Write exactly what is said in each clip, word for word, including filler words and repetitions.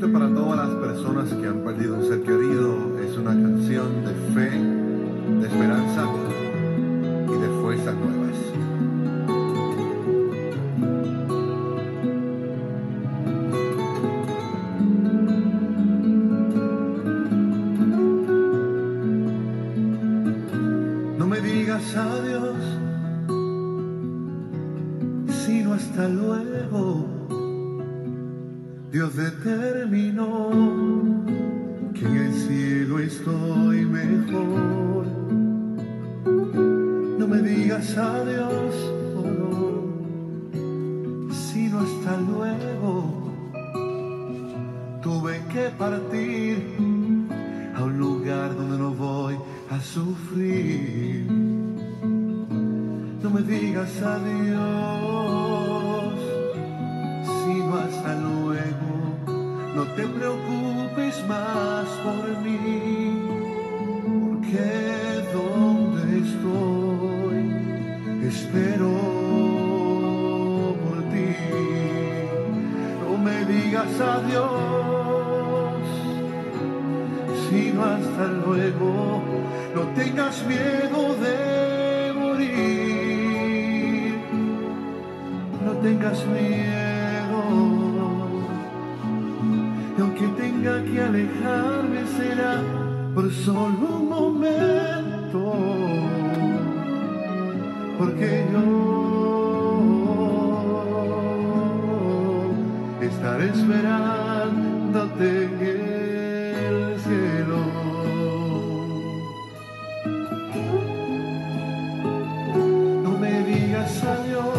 escrito para todas las personas que han perdido un ser querido. Es una canción de fe, de esperanza y de fuerzas nuevas. No me digas adiós, sino hasta luego. Dios determinó que en el cielo estoy mejor. No me digas adiós, oh no, sino hasta luego. Tuve que partir a un lugar donde no voy a sufrir. No me digas adiós, sino hasta luego. No te preocupes más por mí, porque donde estoy espero por ti. No me digas adiós, sino hasta luego. No tengas miedo de morir, no tengas miedo. Y aunque tenga que alejarme será por solo un momento, porque yo estaré esperándote en el cielo. No me digas adiós,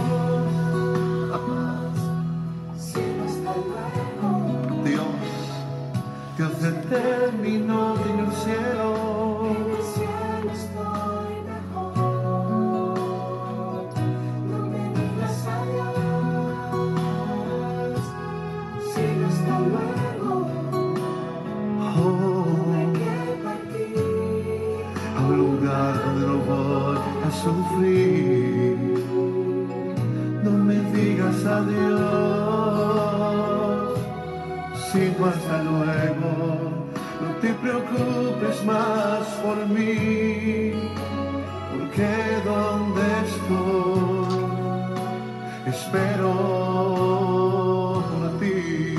Dios determinó que en el cielo, en el cielo estoy mejor. No me digas adiós, sino hasta luego. oh, Tuve que partir a un lugar donde no voy a sufrir. No me digas adiós, sino hasta luego. No te preocupes más por mí, porque donde estoy espero por ti.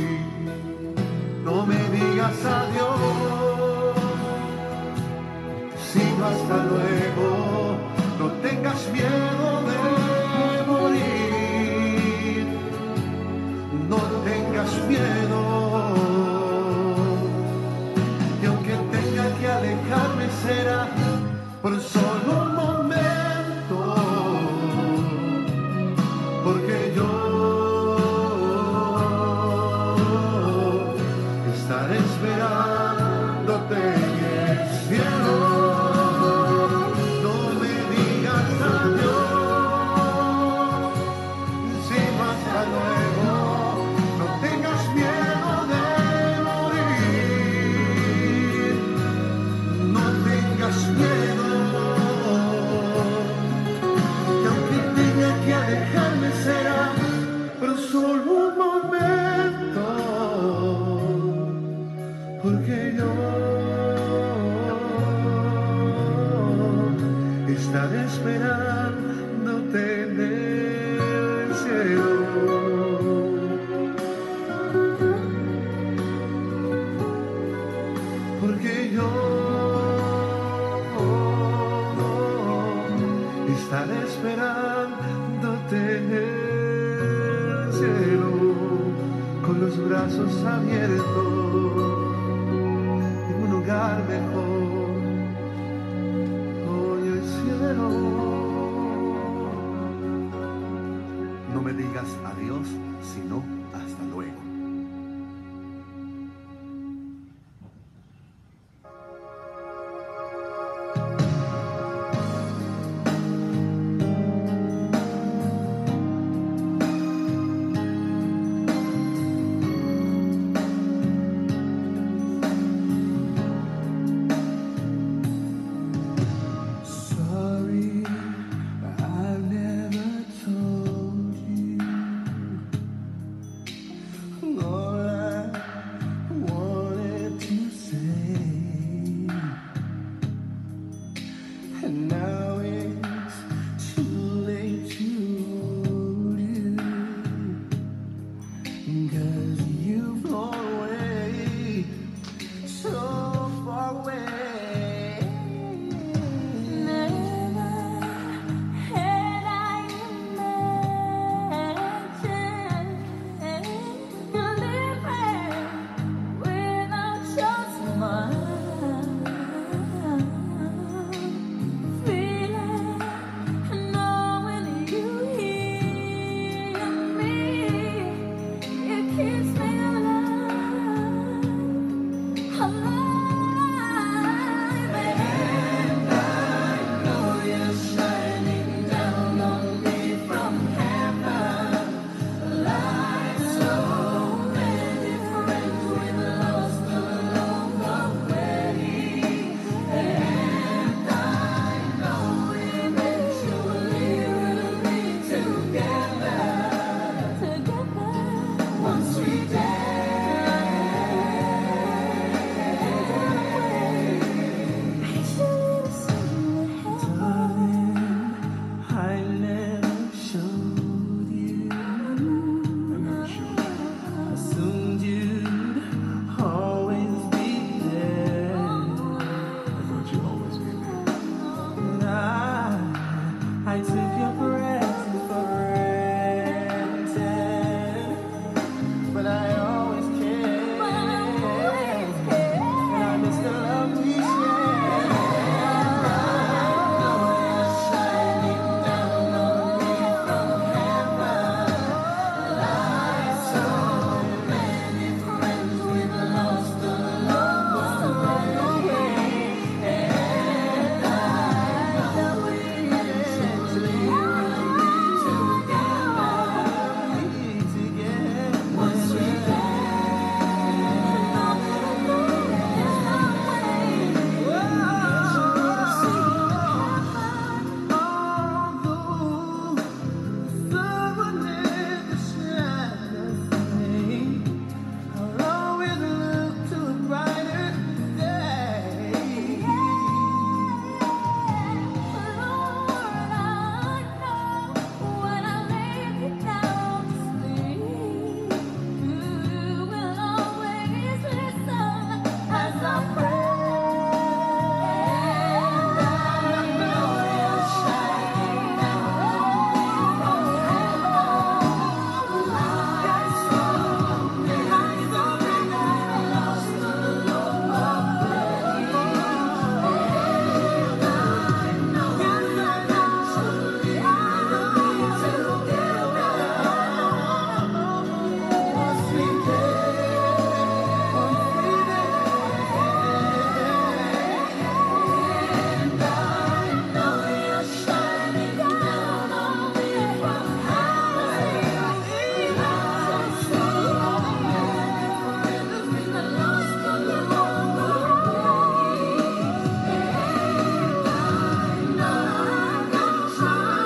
No me digas adiós, sino hasta luego. No tengas miedo de morir, no tengas miedo. Y aunque tenga que alejarme será por solo un momento, porque yo estaré esperándote en el cielo. No me digas adiós, sino hasta luego. No tengas miedo de morir, no tengas miedo. Y aunque tenga que alejarme será por solo un momento, porque yo estaré esperándote en el cielo. Porque yo estaré esperándote en el cielo, con los brazos abiertos, en un lugar mejor. Hoy el cielo. No me digas adiós, sino hasta luego. Sorry, I've never told you 'cause you've flown away, so far away. Never had I imagined living without your smile, feeling, knowing you hear me, it keeps me alive, alive, and I know you're shining down on me from heaven, like so many friends we've lost along the way, and I know eventually we'll be together, together once we Darling, I never showed you. I never showed you. Assumed you'd always be there. I thought you'd always be there. And I, I took your presence for granted, but I always cared. And I miss the love we shared. shining down on me from heaven, like so many friends we've lost along the way, and I know eventually we'll be together, once we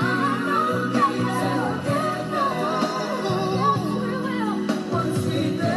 once we